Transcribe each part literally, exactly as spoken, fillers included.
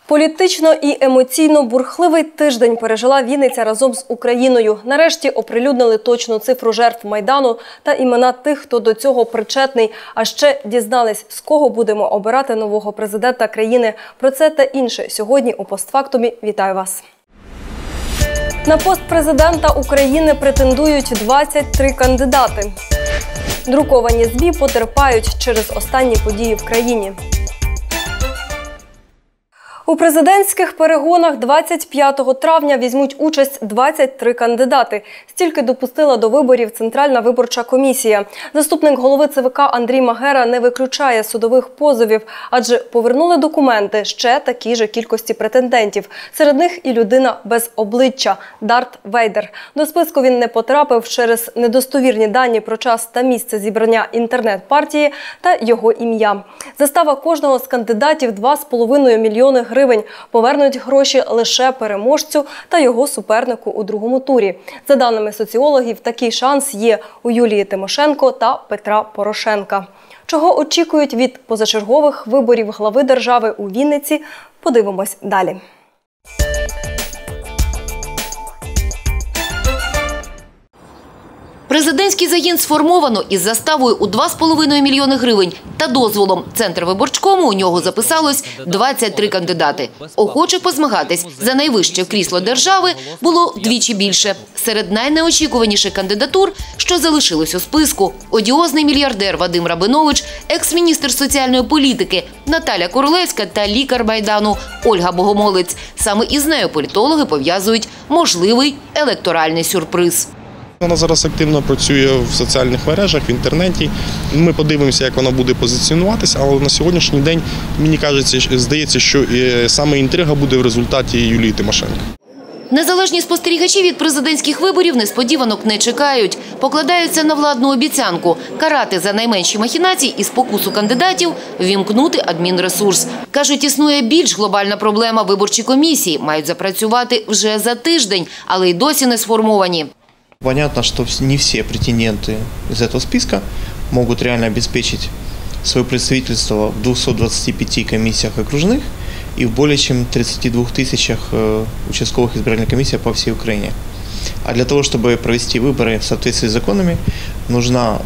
Політично і емоційно бурхливий тиждень пережила Вінниця разом з Україною. Нарешті оприлюднили точну цифру жертв Майдану та імена тих, хто до цього причетний. А ще дізнались, з кого будемо обирати нового президента країни. Про це та інше сьогодні у «Постфактумі». Вітаю вас! На пост президента України претендують двадцять три кандидати. Друковані ЗМІ потерпають через останні події в країні. У президентських перегонах двадцять п'ятого травня візьмуть участь двадцять три кандидати. Стільки допустила до виборів Центральна виборча комісія. Заступник голови ЦВК Андрій Магера не виключає судових позовів, адже повернули документи ще такій же кількості претендентів. Серед них і людина без обличчя – Дарт Вейдер. До списку він не потрапив через недостовірні дані про час та місце зібрання інтернет-партії та його ім'я. Застава кожного з кандидатів – два з половиною мільйони гривень. Гривень. Повернуть гроші лише переможцю та його супернику у другому турі. За даними соціологів, такий шанс є у Юлії Тимошенко та Петра Порошенка. Чого очікують від позачергових виборів глави держави у Вінниці, подивимось далі. Президентський загін сформовано із заставою у два з половиною мільйони гривень та дозволом Центрвиборчкому у нього записалось двадцять три кандидати. Охочих позмагатись за найвище крісло держави було вдвічі більше. Серед найнеочікуваніших кандидатур, що залишилось у списку – одіозний мільярдер Вадим Рабинович, екс-міністр соціальної політики Наталя Королевська та лікар Майдану Ольга Богомолець. Саме із нею політологи пов'язують можливий електоральний сюрприз. Вона зараз активно працює в соціальних мережах, в інтернеті. Ми подивимося, як вона буде позиціонуватися, але на сьогоднішній день, мені кажеться, здається, що саме інтрига буде в результаті Юлії Тимошенко. Незалежні спостерігачі від президентських виборів несподіванок не чекають. Покладаються на владну обіцянку – карати за найменші махінації і спокусу кандидатів, вімкнути адмінресурс. Кажуть, існує більш глобальна проблема. Виборчі комісії мають запрацювати вже за тиждень, але й досі не сформовані. Понятно, что не все претенденты из этого списка могут реально обеспечить свое представительство в двухстах двадцати пяти комиссиях окружных и в более чем тридцати двух тысячах участковых избирательных комиссий по всей Украине. А для того, чтобы провести выборы в соответствии с законами, нужна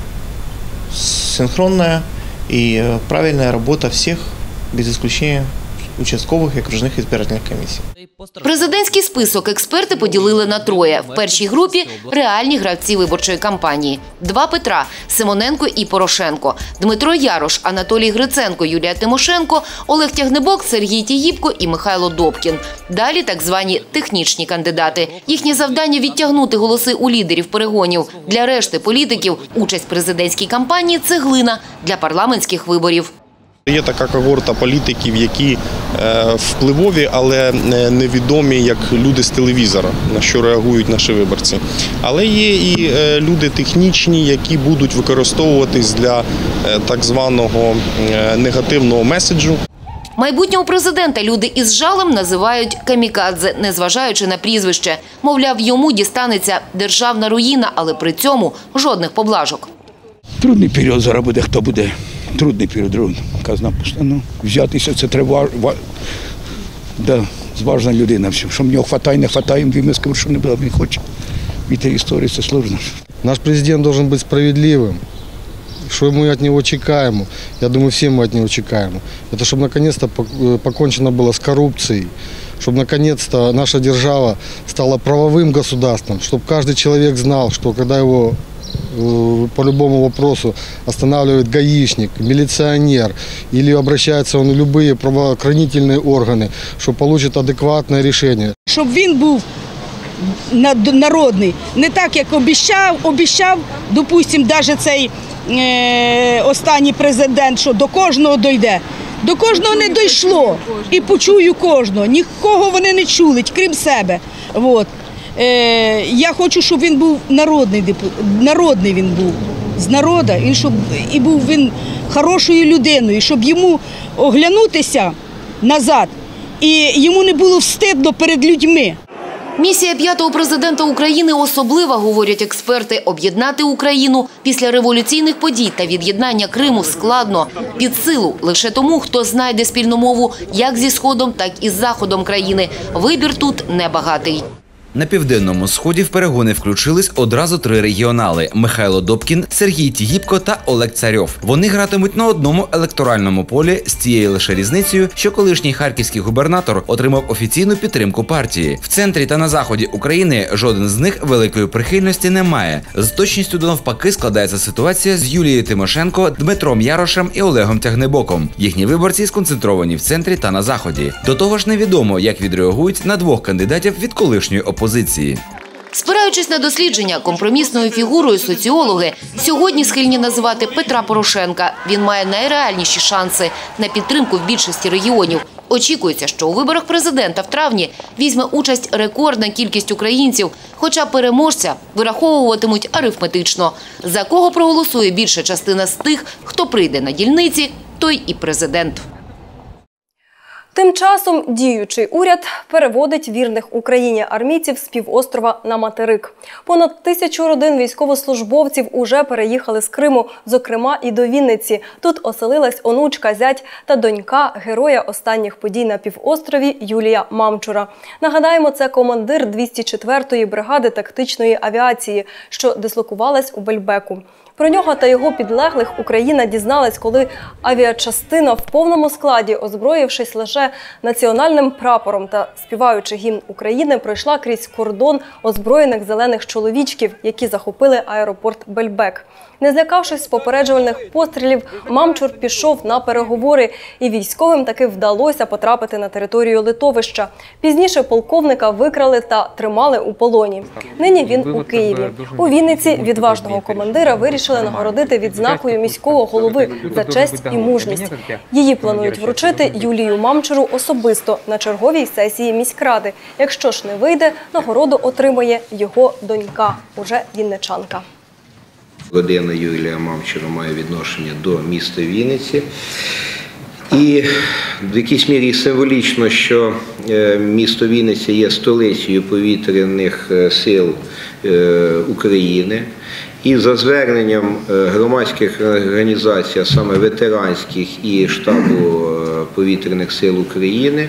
синхронная и правильная работа всех, без исключения участкових і окружних избирательних комісій. Президентський список експерти поділили на троє. В першій групі – реальні гравці виборчої кампанії. Два Петра – Симоненко і Порошенко. Дмитро Ярош, Анатолій Гриценко, Юлія Тимошенко, Олег Тягнебок, Сергій Тігіпко і Михайло Добкін. Далі так звані технічні кандидати. Їхнє завдання – відтягнути голоси у лідерів перегонів. Для решти політиків участь в президентській кампанії – цеглина для парламентських виборів. Є така когорта політиків, які впливові, але невідомі як люди з телевізора, на що реагують наші виборці. Але є і люди технічні, які будуть використовуватись для так званого негативного меседжу. Майбутнього президента люди із жалем називають камікадзе, незважаючи на прізвище. Мовляв, йому дістанеться державна руїна, але при цьому жодних поблажок. Трудний період зараз буде, хто буде. Трудний період, казна пуста. Ну, взятися це треба, да, зважна людина. Що в нього хватає, не хватає, він скажу, що не було, він хоче. Від цієї історії це складно. Наш президент має бути справедливим. Що ми від нього чекаємо? Я думаю, всі ми від нього чекаємо. Це щоб наконец-то покончено було з корупцією, щоб наконец-то наша держава стала правовим государством, щоб кожен чоловік знав, що коли його по любому вопросу останавливает гаишник, милиционер или обращается он в любые правоохранительные органы, что получит адекватное решение. Щоб він був народний, не так, як обіцяв, обіцяв, допустимо, навіть цей е, останній президент, що до кожного дойде. До кожного не дійшло і почую кожного, нікого вони не чули, крім себе. От. Я хочу, щоб він був народний, народний він був, з народу, і щоб і був він хорошою людиною, щоб йому оглянутися назад, і йому не було встидно перед людьми. Місія п'ятого президента України особлива, говорять експерти. Об'єднати Україну після революційних подій та від'єднання Криму складно. Під силу лише тому, хто знайде спільну мову як зі Сходом, так і з Заходом країни. Вибір тут небагатий. На Південному Сході в перегони включились одразу три регіонали – Михайло Добкін, Сергій Тігіпко та Олег Царьов. Вони гратимуть на одному електоральному полі з тією лише різницею, що колишній харківський губернатор отримав офіційну підтримку партії. В центрі та на заході України жоден з них великої прихильності не має. З точністю до навпаки складається ситуація з Юлією Тимошенко, Дмитром Ярошем і Олегом Тягнебоком. Їхні виборці сконцентровані в центрі та на заході. До того ж невідомо, як відреагують на двох кандидатів від колишньої опозиції. Позиції. Спираючись на дослідження, компромісною фігурою соціологи сьогодні схильні називати Петра Порошенка. Він має найреальніші шанси на підтримку в більшості регіонів. Очікується, що у виборах президента в травні візьме участь рекордна кількість українців, хоча переможця вираховуватимуть арифметично. За кого проголосує більша частина з тих, хто прийде на дільниці, той і президент. Тим часом діючий уряд переводить вірних Україні армійців з півострова на материк. Понад тисячу родин військовослужбовців уже переїхали з Криму, зокрема і до Вінниці. Тут оселилась онучка, зять та донька героя останніх подій на півострові Юлія Мамчура. Нагадаємо, це командир двісті четвертої бригади тактичної авіації, що дислокувалась у Бельбеку. Про нього та його підлеглих Україна дізналась, коли авіачастина в повному складі, озброївшись лише національним прапором та співаючи гімн України, пройшла крізь кордон озброєних зелених чоловічків, які захопили аеропорт Бельбек. Не злякавшись попереджувальних пострілів, Мамчур пішов на переговори, і військовим таки вдалося потрапити на територію литовища. Пізніше полковника викрали та тримали у полоні. Нині він у Києві. У Вінниці відважного командира вирішили нагородити відзнакою міського голови за честь і мужність. Її планують вручити Юлію Мамчуру особисто на черговій сесії міськради. Якщо ж не вийде, нагороду отримає його донька, уже вінничанка. Родина Юлія Мамчура має відношення до міста Вінниці. І в якійсь мірі символічно, що місто Вінниця є столицею повітряних сил України. І за зверненням громадських організацій, а саме ветеранських і штабу повітряних сил України,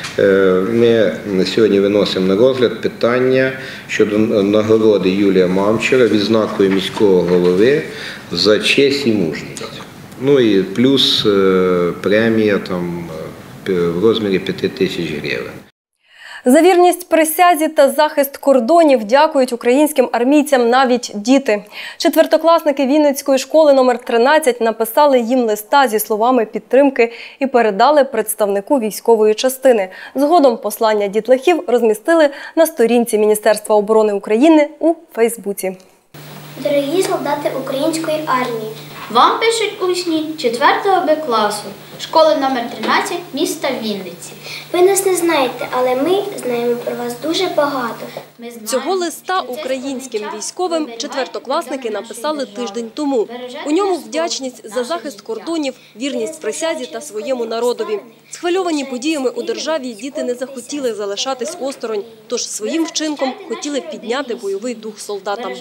ми сьогодні виносимо на розгляд питання щодо нагороди Юлія Мамчура відзнакою міського голови за честь і мужність. Ну і плюс премія там в розмірі п'яти тисяч гривень. За вірність присязі та захист кордонів дякують українським армійцям навіть діти. Четвертокласники Вінницької школи номер тринадцять написали їм листа зі словами підтримки і передали представнику військової частини. Згодом послання дітлахів розмістили на сторінці Міністерства оборони України у Фейсбуці. Дорогі солдати української армії, вам пишуть учні четвертого Б класу школи номер тринадцять міста Вінниці. Ви нас не знаєте, але ми знаємо про вас дуже багато. Цього листа українським військовим четвертокласники написали тиждень тому. У ньому вдячність за захист кордонів, вірність присязі та своєму народові. Схвильовані подіями у державі діти не захотіли залишатись осторонь, тож своїм вчинком хотіли підняти бойовий дух солдатам.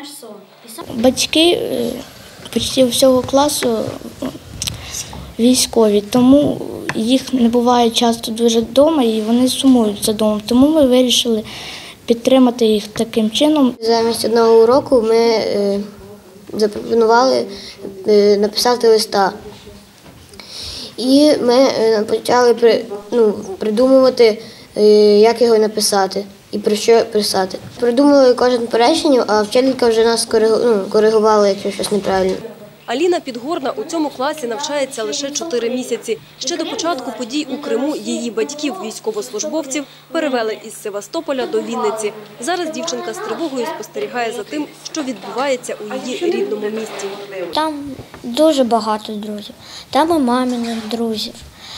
Батьки почти всього класу військові, тому їх не буває часто дуже вдома і вони сумують за домом. Тому ми вирішили підтримати їх таким чином. Замість одного уроку ми е, запропонували е, написати листа. І ми е, почали при, ну, придумувати, е, як його написати і про що писати. Придумали кожен по реченню, а вчителька вже нас коригувала, якщо щось неправильно. Аліна Підгорна у цьому класі навчається лише чотири місяці. Ще до початку подій у Криму її батьків, військовослужбовців, перевели із Севастополя до Вінниці. Зараз дівчинка з тривогою спостерігає за тим, що відбувається у її рідному місті. Там дуже багато друзів, там і маминих друзів.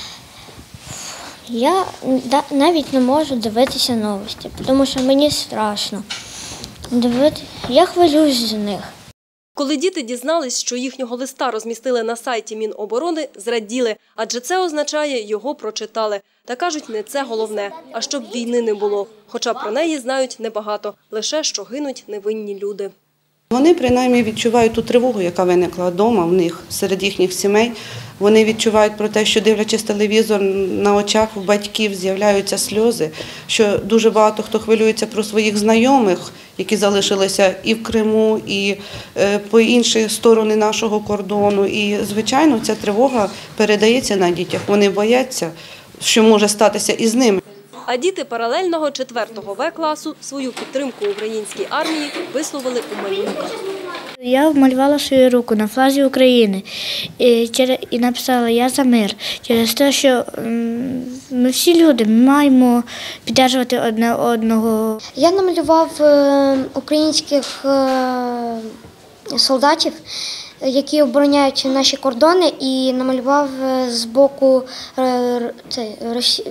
Я навіть не можу дивитися новості, тому що мені страшно. Я хвилююсь за них. Коли діти дізнались, що їхнього листа розмістили на сайті Міноборони, зраділи, адже це означає, його прочитали. Та кажуть, не це головне, а щоб війни не було. Хоча про неї знають небагато, лише що гинуть невинні люди. Вони принаймні відчувають ту тривогу, яка виникла вдома в них, серед їхніх сімей. Вони відчувають про те, що дивлячись телевізор, на очах у батьків з'являються сльози, що дуже багато хто хвилюється про своїх знайомих, які залишилися і в Криму, і по інші сторони нашого кордону. І, звичайно, ця тривога передається на дітях. Вони бояться, що може статися із ними. А діти паралельного четвертого Ве класу свою підтримку українській армії висловили у малюнках. Я вмалювала свою руку на флазі України і написала «Я за мир». Через те, що ми всі люди маємо підтримувати одне одного. Я намалював українських солдатів, які обороняють наші кордони, і намалював з боку Росії.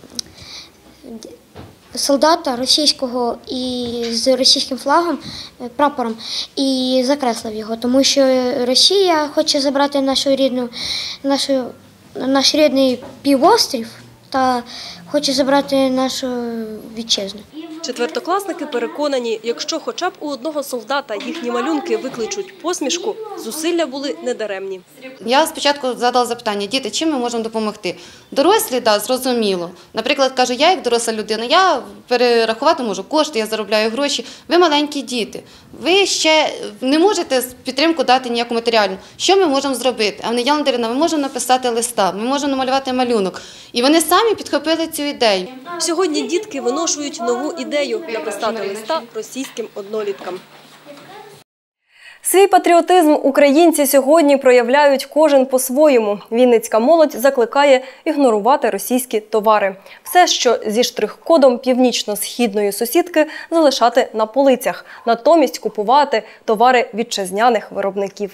Солдата російського і з російським флагом, прапором, і закреслив його, тому що Росія хоче забрати нашу рідну, нашу, наш рідний півострів та хоче забрати нашу вітчизну. Четвертокласники переконані, якщо хоча б у одного солдата їхні малюнки викличуть посмішку, зусилля були недаремні. Я спочатку задала запитання: діти, чим ми можемо допомогти? Дорослі, да, зрозуміло. Наприклад, кажу, я як доросла людина, я перерахувати можу кошти, я заробляю гроші. Ви маленькі діти, ви ще не можете підтримку дати ніяку матеріальну. Що ми можемо зробити? А вони, Яна Дарина, ми можемо написати листа, ми можемо намалювати малюнок. І вони самі підхопили цю ідею. Сьогодні дітки виношують нову ідею – написати листа російським одноліткам. Свій патріотизм українці сьогодні проявляють кожен по-своєму. Вінницька молодь закликає ігнорувати російські товари. Все, що зі штрих-кодом північно-східної сусідки, залишати на полицях. Натомість купувати товари вітчизняних виробників.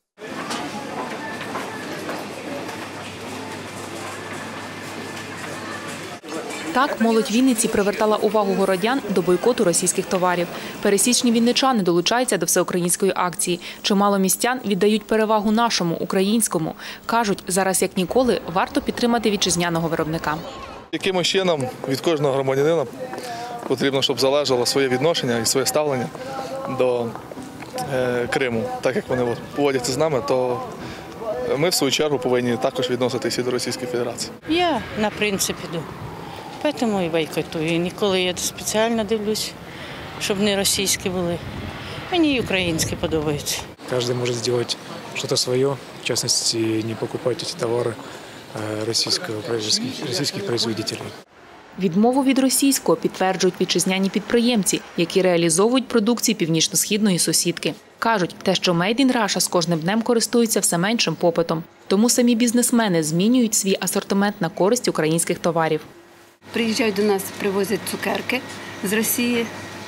Так, молодь Вінниці привертала увагу городян до бойкоту російських товарів. Пересічні вінничани долучаються до всеукраїнської акції. Чимало містян віддають перевагу нашому, українському. Кажуть, зараз як ніколи варто підтримати вітчизняного виробника. Якимось чином від кожного громадянина потрібно, щоб залежало своє відношення і своє ставлення до е, Криму. Так як вони поводяться з нами, то ми в свою чергу повинні також відноситися і до Російської Федерації. Я на принцип іду. Тому і бойкотую. І ніколи я спеціально дивлюсь, щоб не російські були. Мені і українські подобаються. Кожен може зробити щось своє, в частності не покупати ці товари російських производителів. Відмову від російського підтверджують вітчизняні підприємці, які реалізовують продукцію північно-східної сусідки. Кажуть, те, що Made in Russia з кожним днем користується все меншим попитом. Тому самі бізнесмени змінюють свій асортимент на користь українських товарів. Приїжджають до нас, привозять цукерки з Росії.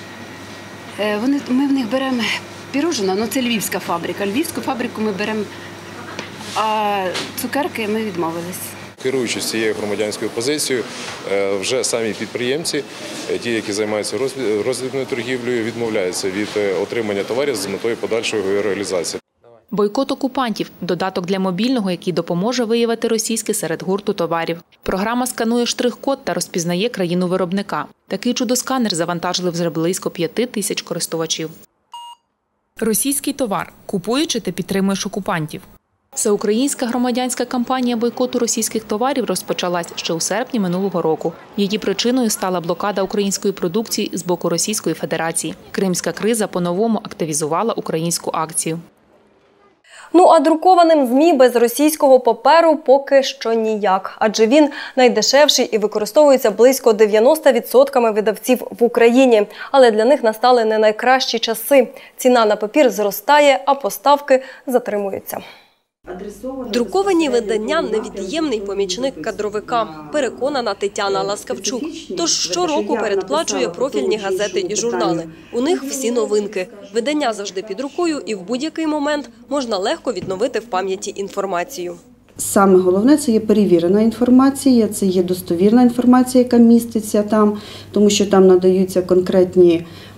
Вони, ми в них беремо пірожина, ну це львівська фабрика. Львівську фабрику ми беремо, а цукерки ми відмовились. Керуючись цією громадянською позицією, вже самі підприємці, ті, які займаються роздрібною торгівлею, відмовляються від отримання товарів з метою подальшої його реалізації. Бойкот окупантів – додаток для мобільного, який допоможе виявити російське серед гурту товарів. Програма сканує штрих-код та розпізнає країну виробника. Такий чудосканер завантажили вже близько п'яти тисяч користувачів. Російський товар. Купуючи, ти підтримуєш окупантів. Всеукраїнська громадянська кампанія бойкоту російських товарів розпочалась ще у серпні минулого року. Її причиною стала блокада української продукції з боку Російської Федерації. Кримська криза по-новому активізувала українську акцію. Ну а друкованим ЗМІ без російського паперу поки що ніяк. Адже він найдешевший і використовується близько дев'яноста відсотків видавців в Україні. Але для них настали не найкращі часи. Ціна на папір зростає, а поставки затримуються. Друковані видання – невід'ємний помічник кадровика, переконана Тетяна Ласкавчук. Тож щороку передплачує профільні газети і журнали. У них всі новинки. Видання завжди під рукою і в будь-який момент можна легко відновити в пам'яті інформацію. Саме головне – це є перевірена інформація, це є достовірна інформація, яка міститься там, тому що там надаються конкретні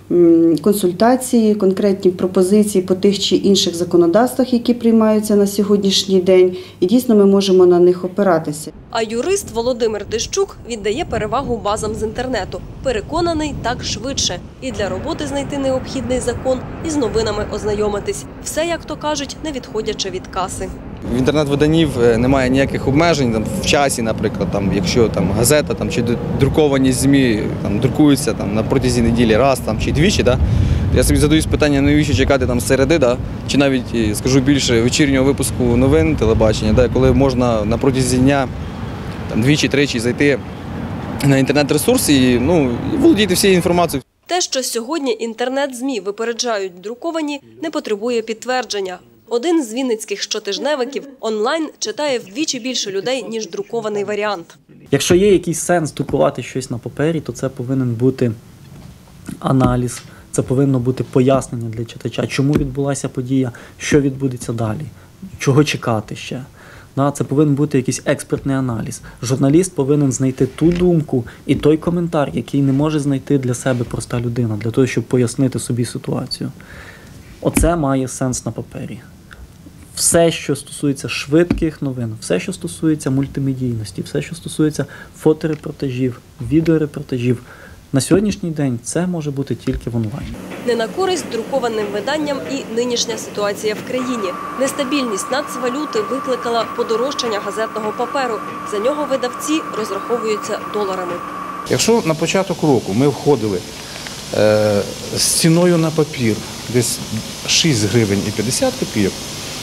консультації, конкретні пропозиції по тих чи інших законодавствах, які приймаються на сьогоднішній день, і дійсно ми можемо на них опиратися. А юрист Володимир Тищук віддає перевагу базам з інтернету. Переконаний, так швидше. І для роботи знайти необхідний закон, і з новинами ознайомитись. Все, як то кажуть, не відходячи від каси. В інтернет-виданнів немає ніяких обмежень там, в часі, наприклад, там, якщо там, газета там, чи друковані ЗМІ там, друкуються там, на протязі неділі раз там, чи двічі, да? Я собі задаюсь питання, навіщо чекати там, середи, да? Чи навіть, скажу більше, вечірнього випуску новин телебачення, да? Коли можна на протязі дня там, двічі-тричі зайти на інтернет-ресурс і, ну, і володіти всією інформацією. Те, що сьогодні інтернет-ЗМІ випереджають друковані, не потребує підтвердження. Один з вінницьких щотижневиків онлайн читає вдвічі більше людей, ніж друкований варіант. Якщо є якийсь сенс друкувати щось на папері, то це повинен бути аналіз, це повинно бути пояснення для читача, чому відбулася подія, що відбудеться далі, чого чекати ще. Це повинен бути якийсь експертний аналіз. Журналіст повинен знайти ту думку і той коментар, який не може знайти для себе проста людина, для того, щоб пояснити собі ситуацію. Оце має сенс на папері. Все, що стосується швидких новин, все, що стосується мультимедійності, все, що стосується фоторепортажів, відеорепортажів, на сьогоднішній день це може бути тільки в онлайні. Не на користь друкованим виданням і нинішня ситуація в країні. Нестабільність нацвалюти викликала подорожчання газетного паперу. За нього видавці розраховуються доларами. Якщо на початок року ми входили е, з ціною на папір десь шість гривень і п'ятдесят копійок,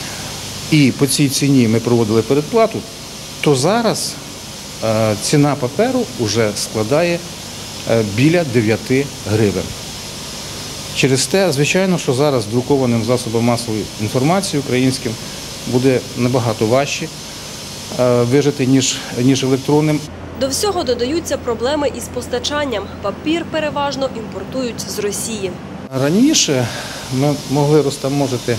і по цій ціні ми проводили передплату, то зараз е, ціна паперу вже складає е, біля дев'яти гривень. Через те, звичайно, що зараз друкованим засобам масової інформації українським буде набагато важче е, вижити, ніж, ніж електронним. До всього додаються проблеми із постачанням. Папір переважно імпортують з Росії. Раніше ми могли розтаможити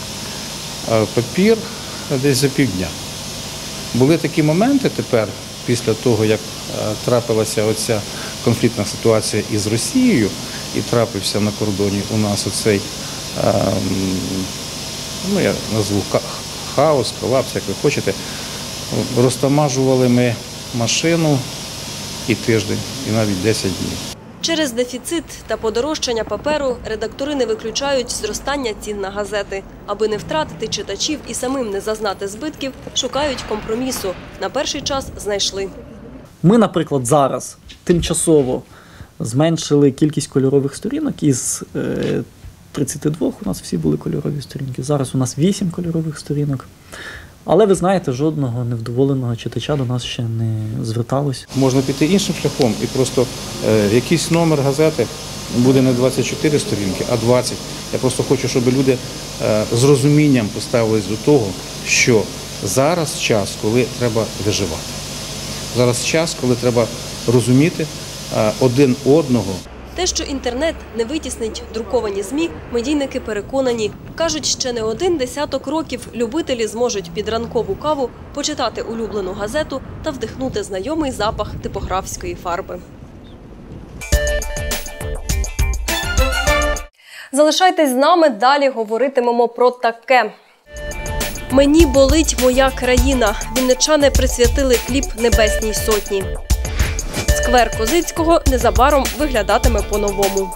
папір десь за півдня. Були такі моменти тепер, після того, як трапилася оця конфліктна ситуація із Росією і трапився на кордоні у нас оцей, ну я назву хаос, колапс, як ви хочете, розтамажували ми машину і тиждень, і навіть десять днів. Через дефіцит та подорожчання паперу редактори не виключають зростання цін на газети. Аби не втратити читачів і самим не зазнати збитків, шукають компромісу. На перший час знайшли. Ми, наприклад, зараз тимчасово зменшили кількість кольорових сторінок. Із тридцяти двох у нас всі були кольорові сторінки. Зараз у нас вісім кольорових сторінок. Але ви знаєте, жодного невдоволеного читача до нас ще не зверталось. Можна піти іншим шляхом і просто е, якийсь номер газети буде не двадцять чотири сторінки, а двадцять. Я просто хочу, щоб люди е, з розумінням поставились до того, що зараз час, коли треба виживати. Зараз час, коли треба розуміти е, один одного. Те, що інтернет не витіснить друковані ЗМІ, медійники переконані. Кажуть, ще не один десяток років любителі зможуть під ранкову каву почитати улюблену газету та вдихнути знайомий запах типографської фарби. Залишайтесь з нами, далі говоритимемо про таке. «Мені болить моя країна». Вінничани присвятили кліп «Небесній сотні». Сквер Козицького незабаром виглядатиме по-новому.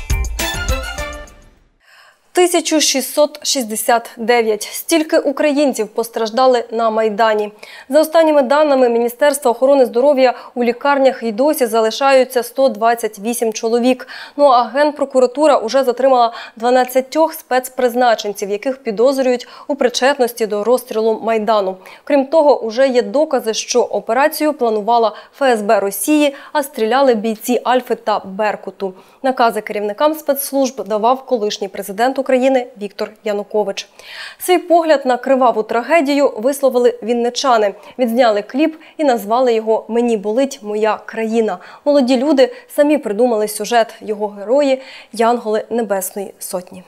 тисяча шістсот шістдесят дев'ять. Стільки українців постраждали на Майдані. За останніми даними Міністерства охорони здоров'я, у лікарнях й досі залишаються сто двадцять вісім чоловік. Ну а Генпрокуратура уже затримала дванадцятьох спецпризначенців, яких підозрюють у причетності до розстрілу Майдану. Крім того, уже є докази, що операцію планувала Ф С Б Росії, а стріляли бійці Альфи та Беркуту. Накази керівникам спецслужб давав колишній президент України Віктор Янукович. Свій погляд на криваву трагедію висловили вінничани. Відзняли кліп і назвали його «Мені болить моя країна». Молоді люди самі придумали сюжет. Його герої – янголи Небесної Сотні.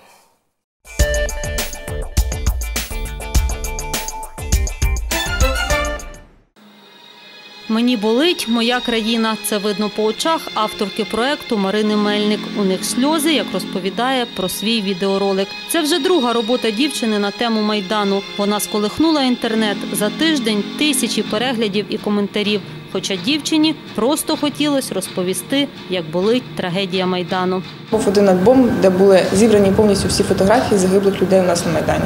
«Мені болить моя країна». Це видно по очах авторки проекту Марини Мельник. У них сльози, як розповідає про свій відеоролик. Це вже друга робота дівчини на тему Майдану. Вона сколихнула інтернет. За тиждень тисячі переглядів і коментарів. Хоча дівчині просто хотілося розповісти, як болить трагедія Майдану. Був один альбом, де були зібрані повністю всі фотографії загиблих людей у нас на Майдані.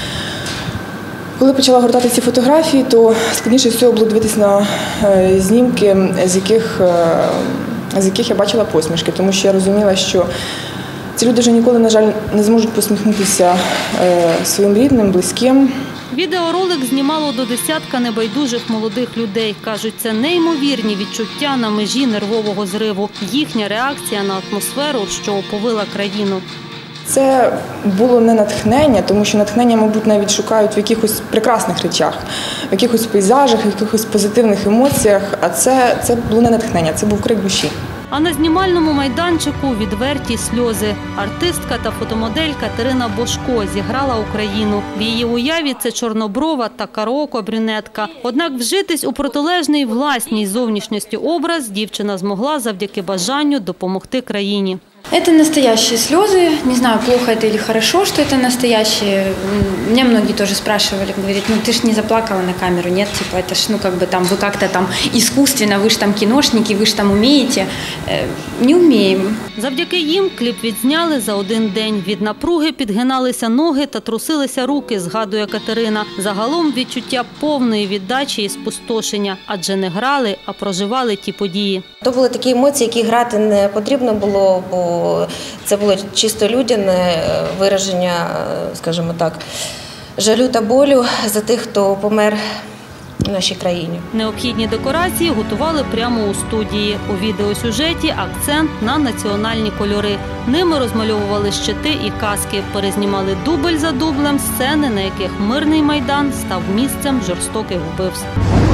Коли почала гортати ці фотографії, то складніше всього було дивитися на знімки, з яких, з яких я бачила посмішки, тому що я розуміла, що ці люди вже ніколи, на жаль, не зможуть посміхнутися своїм рідним, близьким. Відеоролик знімало до десятка небайдужих молодих людей. Кажуть, це неймовірні відчуття на межі нервового зриву. Їхня реакція на атмосферу, що оповила країну. Це було не натхнення, тому що натхнення, мабуть, навіть шукають в якихось прекрасних речах, в якихось пейзажах, в якихось позитивних емоціях, а це, це було не натхнення, це був крик душі. А на знімальному майданчику відверті сльози. Артистка та фотомодель Катерина Бошко зіграла Україну. В її уяві це чорноброва та караоко-брюнетка. Однак вжитись у протилежний власній зовнішності образ дівчина змогла завдяки бажанню допомогти країні. Это настоящие слезы. Не знаю, плохо это или хорошо, что это настоящие. Меня многие тоже спрашивали, говорят, ну ты ж не заплакала на камеру, нет? Типа это ж, ну как бы там, вы как-то там искусственно, вы ж там киношники, вы ж там умеете. Не умеем. Завдяки їм кліп відзняли за один день. Від напруги підгиналися ноги та трусилися руки, згадує Катерина. Загалом відчуття повної віддачі і спустошення. Адже не грали, а проживали ті події. То були такі емоції, які грати не потрібно було, бо це було чисто людяне вираження, скажімо так, жалю та болю за тих, хто помер в нашій країні. Необхідні декорації готували прямо у студії. У відеосюжеті акцент на національні кольори. Ними розмальовували щити і каски, перезнімали дубль за дублем сцени, на яких мирний Майдан став місцем жорстоких вбивств.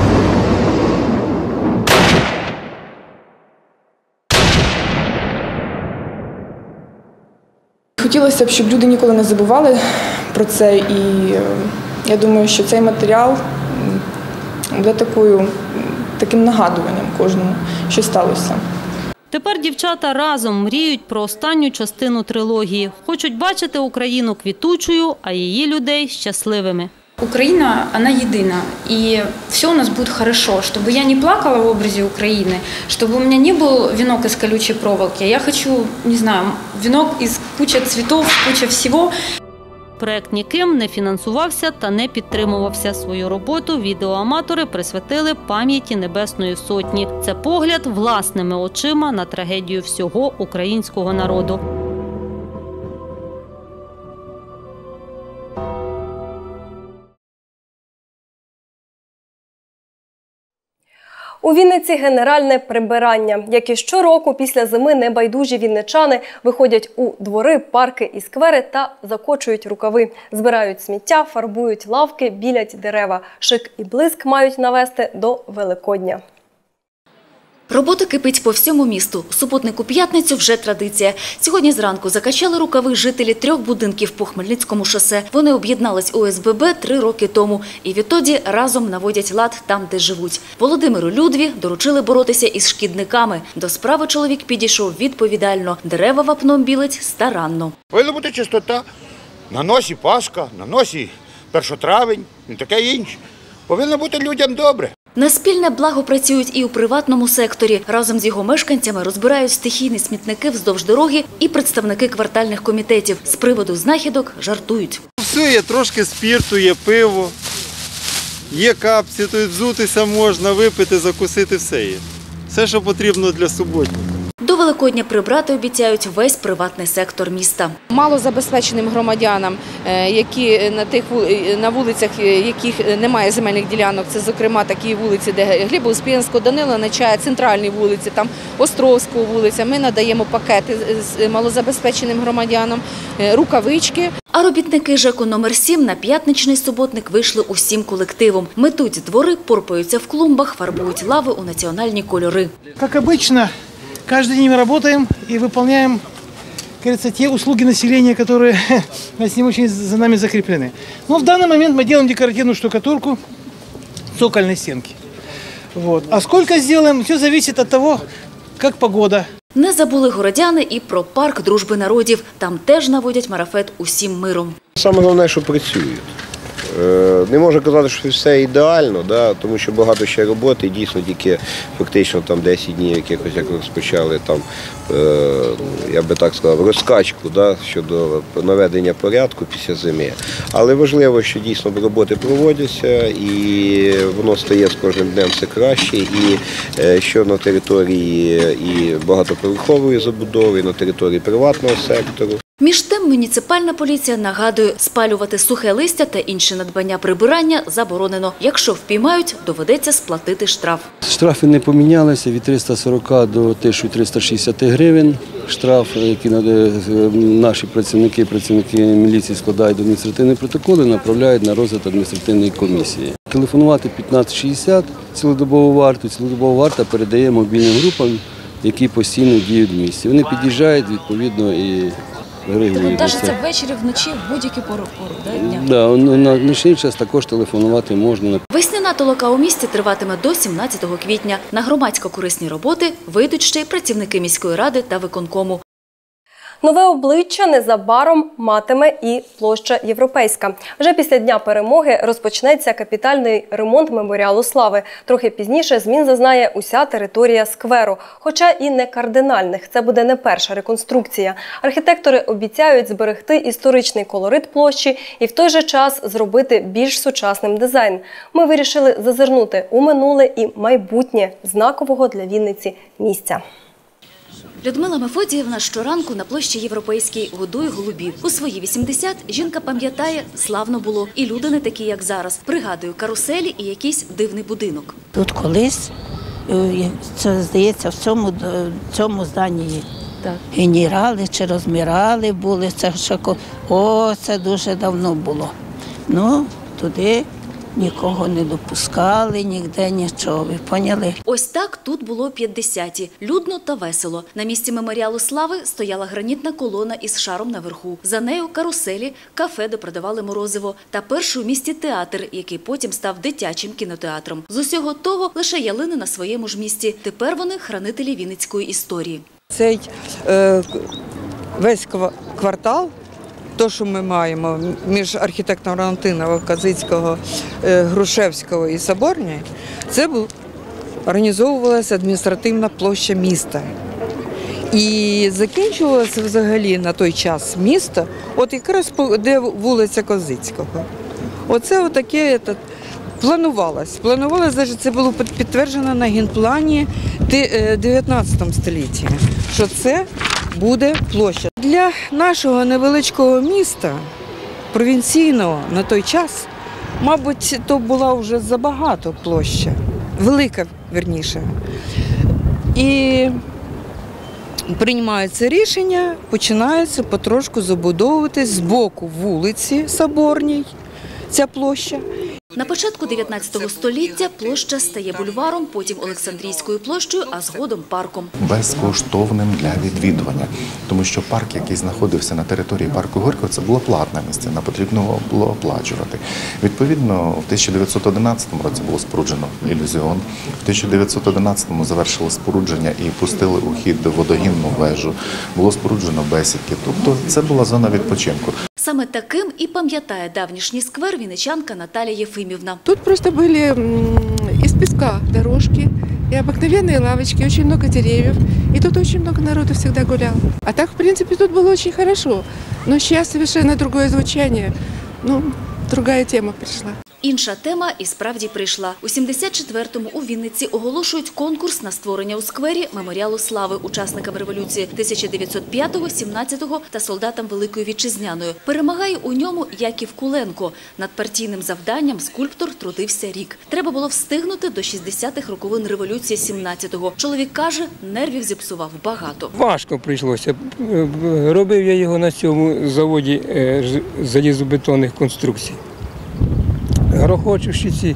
Хотілося б, щоб люди ніколи не забували про це, і я думаю, що цей матеріал буде такою, таким нагадуванням кожному, що сталося. Тепер дівчата разом мріють про останню частину трилогії. Хочуть бачити Україну квітучою, а її людей щасливими. Украина, она едина, и все у нас будет хорошо, чтобы я не плакала в образе Украины, чтобы у меня не был венок из колючей проволоки. Я хочу, не знаю, венок из кучи цветов, куча всего. Проект ніким не фінансувався та не підтримувався. Свою роботу відеоаматори присвятили пам'яті Небесної Сотні. Це погляд власними очима на трагедію всього українського народу. У Вінниці генеральне прибирання. Як і щороку, після зими небайдужі вінничани виходять у двори, парки і сквери та закочують рукави. Збирають сміття, фарбують лавки, білять дерева. Шик і блиск мають навести до Великодня. Робота кипить по всьому місту. Суботнику п'ятницю вже традиція. Сьогодні зранку закачали рукави жителі трьох будинків по Хмельницькому шосе. Вони об'єднались у О С Б Б три роки тому. І відтоді разом наводять лад там, де живуть. Володимиру Людві доручили боротися із шкідниками. До справи чоловік підійшов відповідально. Дерева вапном білить старанно. Повинна бути чистота. На носі Пасха, на носі першотравень і таке інше. Повинно бути людям добре. На спільне благо працюють і у приватному секторі. Разом з його мешканцями розбирають стихійні смітники вздовж дороги і представники квартальних комітетів. З приводу знахідок жартують. Все є, трошки спірту, є пиво, є капці, тут взутися можна, випити, закусити, все є. Все, що потрібно для суботника. До Великодня прибрати обіцяють весь приватний сектор міста. Малозабезпеченим громадянам, які на тих на вулицях, яких немає земельних ділянок, це зокрема такі вулиці, де Гліба-Успенського, Данила Нечая, центральні вулиці, там Островського вулиця. Ми надаємо пакети з малозабезпеченим громадянам, рукавички. А робітники ЖЕКу номер сім на п'ятничний суботник вийшли усім колективом. Метуть двори, порпаються в клумбах, фарбують лави у національні кольори. Як обычно, каждый день мы работаем и выполняем, кажется, те услуги населения, которые с ним очень за нами закреплены. Но в данный момент мы делаем декоративную штукатурку цокольной стенки. Вот. А сколько сделаем, все зависит от того, как погода. Не забули городяни і про парк дружби народів. Там теж наводять марафет усім миром. Саме головне, що працюють. Не можу казати, що все ідеально, да, тому що багато ще роботи, і дійсно тільки фактично там десять днів якихось, як розпочали там, я би так сказав, розкачку, да, щодо наведення порядку після зими. Але важливо, що дійсно роботи проводяться і воно стає з кожним днем все краще, і що на території і багатоповерхової забудови, і на території приватного сектору. Між тим, муніципальна поліція нагадує, спалювати сухе листя та інші надбання прибирання заборонено. Якщо впіймають, доведеться сплатити штраф. Штрафи не помінялися від триста сорока до тисяча триста шістдесят гривень. Штраф, які наші працівники, працівники міліції складають адміністративні протоколи, направляють на розгляд адміністративної комісії. Телефонувати п'ятнадцять шістдесят, цілодобову варту, цілодобова варта передає мобільним групам, які постійно діють в місті. Вони під'їжджають, відповідно, і Вантажиться ввечері, вночі, в будь-які пору дня? Да, на нічний час також телефонувати можна. Весняна толока у місті триватиме до сімнадцятого квітня. На громадсько-корисні роботи вийдуть ще й працівники міської ради та виконкому. Нове обличчя незабаром матиме і площа Європейська. Вже після Дня перемоги розпочнеться капітальний ремонт Меморіалу Слави. Трохи пізніше змін зазнає уся територія скверу. Хоча і не кардинальних. Це буде не перша реконструкція. Архітектори обіцяють зберегти історичний колорит площі і в той же час зробити більш сучасним дизайн. Ми вирішили зазирнути у минуле і майбутнє знакового для Вінниці місця. Людмила Мефодіївна щоранку на площі Європейській годує голубів. У свої вісімдесят жінка пам'ятає, славно було. І люди не такі, як зараз. Пригадую каруселі і якийсь дивний будинок. Тут колись, це, здається, в цьому, цьому зданні так. Генерали чи розмірали були. Це ще, о, це дуже давно було. Ну, туди нікого не допускали, ніде нічого, ви поняли? Ось так тут було п'ятдесяті. Людно та весело. На місці Меморіалу Слави стояла гранітна колона із шаром наверху. За нею каруселі, кафе, де продавали морозиво. Та перший у місті театр, який потім став дитячим кінотеатром. З усього того лише ялини на своєму ж місці. Тепер вони хранителі вінницької історії. Цей е, весь квартал, то, що ми маємо між архітектором Валентинова, Козицького, Грушевського і Соборної, це був, організовувалася адміністративна площа міста. І закінчувалося взагалі на той час місто, от якраз де вулиця Козицького. Оце отаке планувалось. Планувалося, це було підтверджено на генплані в дев'ятнадцятому столітті, що це буде площа. Для нашого невеличкого міста, провінційного на той час, мабуть, то була вже забагато площа, велика, вірніше. І приймається рішення, починається потрошку забудовуватись з боку вулиці Соборній ця площа. На початку дев'ятнадцятого століття площа стає бульваром, потім Олександрійською площею, а згодом парком. Безкоштовним для відвідування, тому що парк, який знаходився на території парку Горького, це було платне місце, не потрібно було оплачувати. Відповідно, в тисяча дев'ятсот одинадцятому році було споруджено ілюзіон, в тисяча дев'ятсот одинадцятому завершили спорудження і пустили у хід водогінну вежу, було споруджено бесідки, тобто це була зона відпочинку. Саме таким і пам'ятає давнішній сквер вінничанка Наталія Єфимівна. Тут просто были из песка дорожки и обыкновенные лавочки, очень много деревьев. И тут очень много народу всегда гулял. А так, в принципе, тут было очень хорошо. Но сейчас совершенно другое звучание. Ну, другая тема пришла. Інша тема і справді прийшла. У сімдесят четвертому у Вінниці оголошують конкурс на створення у сквері Меморіалу Слави учасникам революції тисяча дев'ятсот п'ятого, сімнадцятого та солдатам Великої Вітчизняної. Перемагає у ньому Яків Куленко. Над партійним завданням скульптор трудився рік. Треба було встигнути до шістдесятих роковин революції сімнадцятого. Чоловік каже, нервів зіпсував багато. Важко прийшлося. Робив я його на цьому заводі залізобетонних конструкцій. Грохочущі ці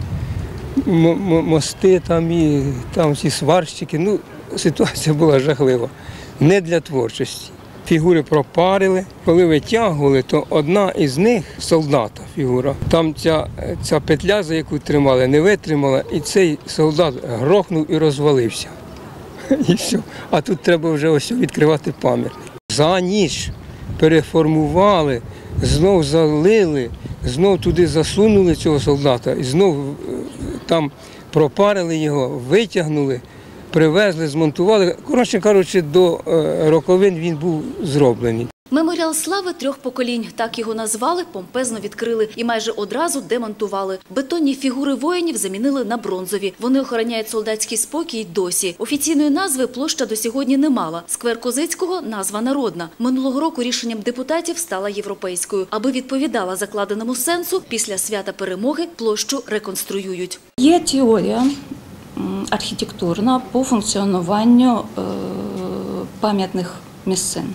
мости, там і там ці сварщики. Ну, ситуація була жахлива. Не для творчості. Фігури пропарили. Коли витягували, то одна із них, солдата фігура, там ця, ця петля, за яку тримали, не витримала, і цей солдат грохнув і розвалився. І все. А тут треба вже ось відкривати пам'ятник. За ніч переформували, знов залили, знов туди засунули цього солдата, і знов там пропарили його, витягнули, привезли, змонтували. Коротше кажучи, до роковин він був зроблений. Меморіал слави трьох поколінь, так його назвали, помпезно відкрили і майже одразу демонтували. Бетонні фігури воїнів замінили на бронзові. Вони охороняють солдатський спокій й досі. Офіційної назви площа до сьогодні не мала. Сквер Козицького – назва народна. Минулого року рішенням депутатів стала європейською. Аби відповідала закладеному сенсу, після свята перемоги площу реконструюють. Є теорія архітектурна по функціонуванню пам'ятних місцин.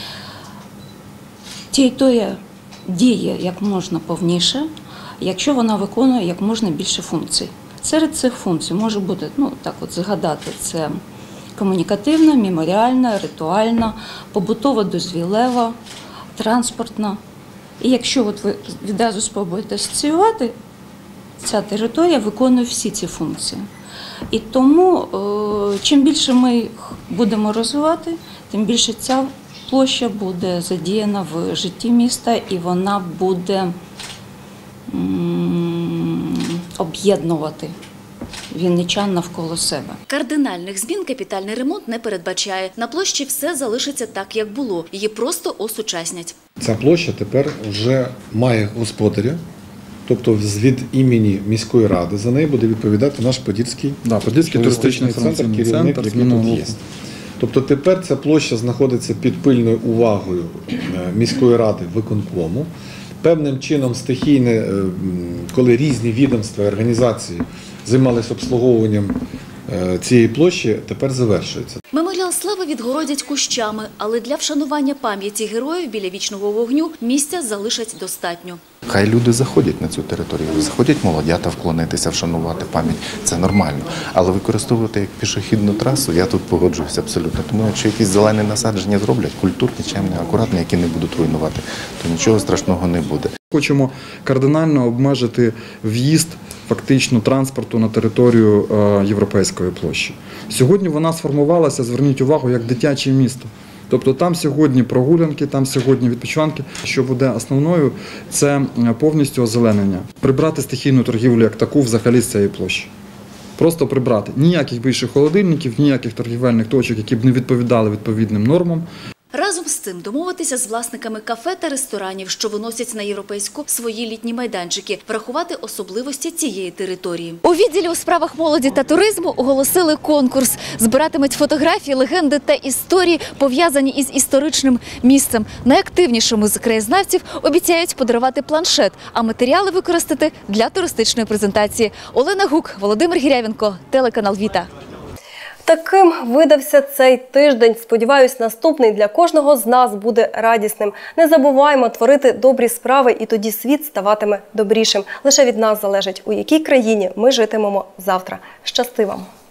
Територія діє як можна повніше, якщо вона виконує як можна більше функцій. Серед цих функцій може бути, ну так от згадати, це комунікативна, меморіальна, ритуальна, побутово-дозвілева, транспортна. І якщо от ви відразу спробуєте асоціювати, ця територія виконує всі ці функції. І тому, чим більше ми їх будемо розвивати, тим більше ця площа буде задіяна в житті міста і вона буде об'єднувати вінничан навколо себе. Кардинальних змін капітальний ремонт не передбачає. На площі все залишиться так, як було. Її просто осучаснять. Ця площа тепер вже має господаря, тобто від імені міської ради за неї буде відповідати наш Подільський, да, Подільський туристичний центр, керівник, який тут є. Тобто тепер ця площа знаходиться під пильною увагою міської ради виконкому. Певним чином стихійне, коли різні відомства і організації займалися обслуговуванням цієї площі, тепер завершується. Меморіал слави відгородять кущами, але для вшанування пам'яті героїв біля вічного вогню місця залишать достатньо. Хай люди заходять на цю територію, заходять молодята вклонитися, вшанувати пам'ять. Це нормально. Але використовувати як пішохідну трасу, я тут погоджуюся абсолютно. Тому якщо якісь зелені насадження зроблять, культурні, чемні, акуратні, які не будуть руйнувати, то нічого страшного не буде. Хочемо кардинально обмежити в'їзд фактично транспорту на територію Європейської площі. Сьогодні вона сформувалася, зверніть увагу, як дитяче місто. Тобто там сьогодні прогулянки, там сьогодні відпочиванки. Що буде основною, це повністю озеленення. Прибрати стихійну торгівлю як таку взагалі з цієї площі. Просто прибрати. Ніяких більше холодильників, ніяких торгівельних точок, які б не відповідали відповідним нормам. Разом з цим домовитися з власниками кафе та ресторанів, що виносять на європейську свої літні майданчики, врахувати особливості цієї території. У відділі у справах молоді та туризму оголосили конкурс. Збиратимуть фотографії, легенди та історії, пов'язані із історичним місцем. Найактивнішому з краєзнавців обіцяють подарувати планшет, а матеріали використати для туристичної презентації. Олена Гук, Володимир Гірявенко, телеканал Віта. Таким видався цей тиждень. Сподіваюсь, наступний для кожного з нас буде радісним. Не забуваємо творити добрі справи, і тоді світ ставатиме добрішим. Лише від нас залежить, у якій країні ми житимемо завтра. Щасти вам!